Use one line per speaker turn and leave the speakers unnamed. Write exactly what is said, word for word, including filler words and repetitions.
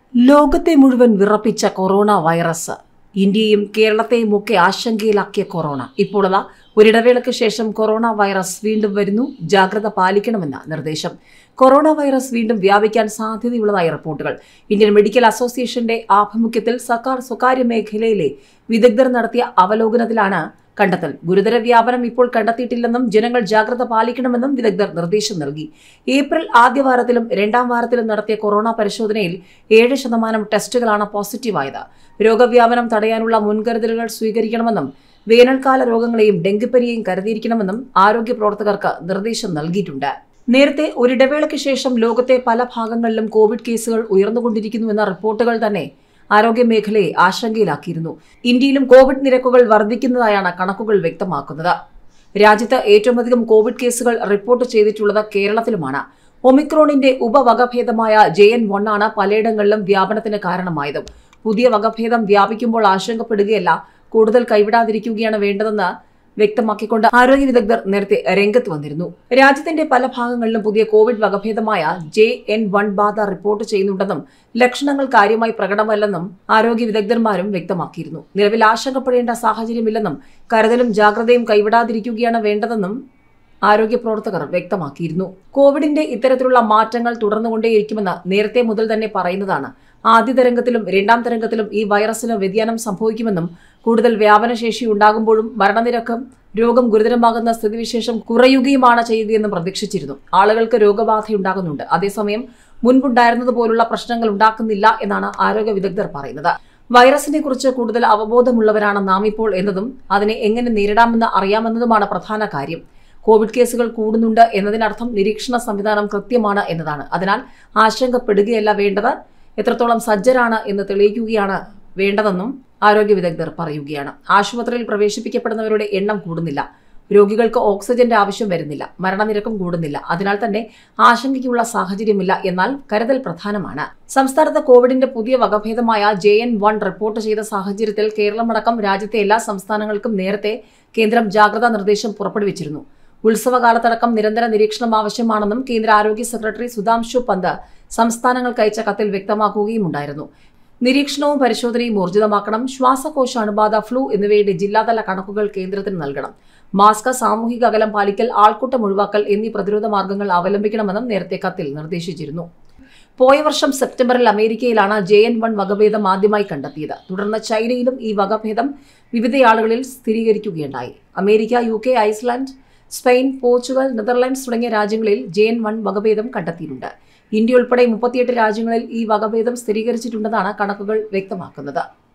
ലോകത്തെ മുഴുവൻ വിറപ്പിച്ച corona virus ഇന്ത്യയും കേരളത്തെയും ഒക്കെ ആശങ്കയിലാക്കിയ കൊറോണ ഇപ്പോൾ അതാ ഒരിടവേളയ്ക്ക് ശേഷം കൊറോണ വൈറസ് വീണ്ടും വരുന്നു. ജാഗ്രത പാലിക്കണമെന്ന നിർദ്ദേശം. കൊറോണ വൈറസ് വീണ്ടും വ്യാപിക്കാൻ സാധ്യതയുള്ളതായി റിപ്പോർട്ടുകൾ. ഇന്ത്യൻ മെഡിക്കൽ അസോസിയേഷന്റെ ആഭിമുഖ്യത്തിൽ സർക്കാർ സ്വകാര്യ മേഖലയിലെ വിദഗ്ധർ നടത്തിയ അവലോകനത്തിലാണ് കണ്ടെത്തൽ. ഗുരുതര വ്യാപനം ഇപ്പോൾ കണ്ടെത്തിയിട്ടില്ലെന്നും ജനങ്ങൾ ജാഗ്രത പാലിക്കണമെന്നും വിദഗ്ധർ നിർദ്ദേശം നൽകി. ഏപ്രിൽ ആദ്യവാരത്തിലും രണ്ടാം വാരത്തിലും നടത്തിയ കൊറോണ പരിശോധനയിൽ ഏഴ് ശതമാനം ടെസ്റ്റുകളാണ് പോസിറ്റീവായത്. രോഗവ്യാപനം തടയാനുള്ള മുൻകരുതലുകൾ സ്വീകരിക്കണമെന്നും വേനൽക്കാല രോഗങ്ങളെയും ഡെങ്കിപ്പനിയെയും കരുതിയിരിക്കണമെന്നും ആരോഗ്യ പ്രവർത്തകർക്ക് നിർദ്ദേശം നൽകിയിട്ടുണ്ട്. നേരത്തെ ഒരിടവേളയ്ക്ക് ശേഷം ലോകത്തെ പല ഭാഗങ്ങളിലും കോവിഡ് കേസുകൾ ഉയർന്നുകൊണ്ടിരിക്കുന്നുവെന്ന റിപ്പോർട്ടുകൾ തന്നെ ആരോഗ്യ മേഖലയെ ആശങ്കയിലാക്കിയിരുന്നു. ഇന്ത്യയിലും കോവിഡ് നിരക്കുകൾ വർദ്ധിക്കുന്നതായാണ് കണക്കുകൾ വ്യക്തമാക്കുന്നത്. രാജ്യത്ത് ഏറ്റവുമധികം കോവിഡ് കേസുകൾ റിപ്പോർട്ട് ചെയ്തിട്ടുള്ളത് കേരളത്തിലുമാണ്. ഒമിക്രോണിന്റെ ഉപവകഭേദമായ ജെ എൻ വൺ ആണ് പലയിടങ്ങളിലും വ്യാപനത്തിന് കാരണമായത്. പുതിയ വകഭേദം വ്യാപിക്കുമ്പോൾ ആശങ്കപ്പെടുകയല്ല, കൂടുതൽ കൈവിടാതിരിക്കുകയാണ് വേണ്ടതെന്ന് വ്യക്തമാക്കിക്കൊണ്ട് ആരോഗ്യ വിദഗ്ധർ നേരത്തെ രംഗത്ത് വന്നിരുന്നു. രാജ്യത്തിന്റെ പല ഭാഗങ്ങളിലും പുതിയ കോവിഡ് വകഭേദമായ ജെ എൻ വൺ ബാധ റിപ്പോർട്ട് ചെയ്യുന്നുണ്ടെന്നും ലക്ഷണങ്ങൾ കാര്യമായി പ്രകടമല്ലെന്നും ആരോഗ്യ വിദഗ്ധന്മാരും വ്യക്തമാക്കിയിരുന്നു. നിലവിൽ ആശങ്കപ്പെടേണ്ട സാഹചര്യമില്ലെന്നും കരുതലും ജാഗ്രതയും കൈവിടാതിരിക്കുകയാണ് വേണ്ടതെന്നും ആരോഗ്യ പ്രവർത്തകർ വ്യക്തമാക്കിയിരുന്നു. കോവിഡിന്റെ ഇത്തരത്തിലുള്ള മാറ്റങ്ങൾ തുടർന്നുകൊണ്ടേയിരിക്കുമെന്ന് നേരത്തെ മുതൽ തന്നെ പറയുന്നതാണ്. ആദ്യ തരംഗത്തിലും രണ്ടാം തരംഗത്തിലും ഈ വൈറസിന് വ്യതിയാനം സംഭവിക്കുമെന്നും കൂടുതൽ വ്യാപനശേഷി ഉണ്ടാകുമ്പോഴും മരണനിരക്കും രോഗം ഗുരുതരമാകുന്ന സ്ഥിതിവിശേഷം കുറയുകയുമാണ് ചെയ്യുകയെന്നും പ്രതീക്ഷിച്ചിരുന്നു. ആളുകൾക്ക് രോഗബാധയുണ്ടാകുന്നുണ്ട്, അതേസമയം മുൻപുണ്ടായിരുന്നതുപോലുള്ള പ്രശ്നങ്ങൾ ഉണ്ടാക്കുന്നില്ല എന്നാണ് ആരോഗ്യ വിദഗ്ധർ പറയുന്നത്. വൈറസിനെ കുറിച്ച് കൂടുതൽ അവബോധമുള്ളവരാണ് നാം ഇപ്പോൾ എന്നതും അതിനെ എങ്ങനെ നേരിടാമെന്ന് അറിയാമെന്നതുമാണ് പ്രധാന കാര്യം. കോവിഡ് കേസുകൾ കൂടുന്നുണ്ട് എന്നതിനർത്ഥം നിരീക്ഷണ സംവിധാനം കൃത്യമാണ് എന്നതാണ്. അതിനാൽ ആശങ്കപ്പെടുകയല്ല വേണ്ടത്, എത്രത്തോളം സജ്ജരാണ് എന്ന് തെളിയിക്കുകയാണ് വേണ്ടതെന്നും ആരോഗ്യ വിദഗ്ധർ പറയുകയാണ്. ആശുപത്രിയിൽ പ്രവേശിപ്പിക്കപ്പെടുന്നവരുടെ എണ്ണം കൂടുന്നില്ല, രോഗികൾക്ക് ഓക്സിജന്റെ ആവശ്യം വരുന്നില്ല, മരണനിരക്കും കൂടുന്നില്ല. അതിനാൽ തന്നെ ആശങ്കയ്ക്കുള്ള സാഹചര്യമില്ല. എന്നാൽ കരുതൽ പ്രധാനമാണ്. സംസ്ഥാനത്ത് കോവിഡിന്റെ പുതിയ വകഭേദമായ ജെ എൻ വൺ റിപ്പോർട്ട് ചെയ്ത സാഹചര്യത്തിൽ കേരളമടക്കം രാജ്യത്തെ എല്ലാ സംസ്ഥാനങ്ങൾക്കും നേരത്തെ കേന്ദ്രം ജാഗ്രതാ നിർദ്ദേശം പുറപ്പെടുവിച്ചിരുന്നു. ഉത്സവകാലത്തടക്കം നിരന്തര നിരീക്ഷണം ആവശ്യമാണെന്നും കേന്ദ്ര ആരോഗ്യ സെക്രട്ടറി സുധാംശു പന്ത് സംസ്ഥാനങ്ങൾക്ക് അയച്ച കത്തിൽ വ്യക്തമാക്കുകയുമുണ്ടായിരുന്നു. നിരീക്ഷണവും പരിശോധനയും ഊർജിതമാക്കണം. ശ്വാസകോശ അണുബാധ, ഫ്ലൂ എന്നിവയുടെ ജില്ലാതല കണക്കുകൾ കേന്ദ്രത്തിന് നൽകണം. മാസ്ക്, സാമൂഹിക അകലം പാലിക്കൽ, ആൾക്കൂട്ടം ഒഴിവാക്കൽ എന്നീ പ്രതിരോധ മാർഗങ്ങൾ അവലംബിക്കണമെന്നും നേരത്തെ കത്തിൽ നിർദ്ദേശിച്ചിരുന്നു. പോയ വർഷം സെപ്റ്റംബറിൽ അമേരിക്കയിലാണ് ജെ എൻ വൺ വകഭേദം ആദ്യമായി കണ്ടെത്തിയത്. തുടർന്ന് ചൈനയിലും ഈ വകഭേദം വിവിധയാളുകളിൽ സ്ഥിരീകരിക്കുകയുണ്ടായി. America, U K, Iceland, Spain, Portugal, Netherlands തുടങ്ങിയ രാജ്യങ്ങളിൽ ജെ എൻ വൺ വകഭേദം കണ്ടെത്തിയിട്ടുണ്ട്. ഇന്ത്യ ഉൾപ്പെടെ മുപ്പത്തിയെട്ട് രാജ്യങ്ങളിൽ ഈ വകഭേദം സ്ഥിരീകരിച്ചിട്ടുണ്ടെന്നാണ് കണക്കുകൾ വ്യക്തമാക്കുന്നത്.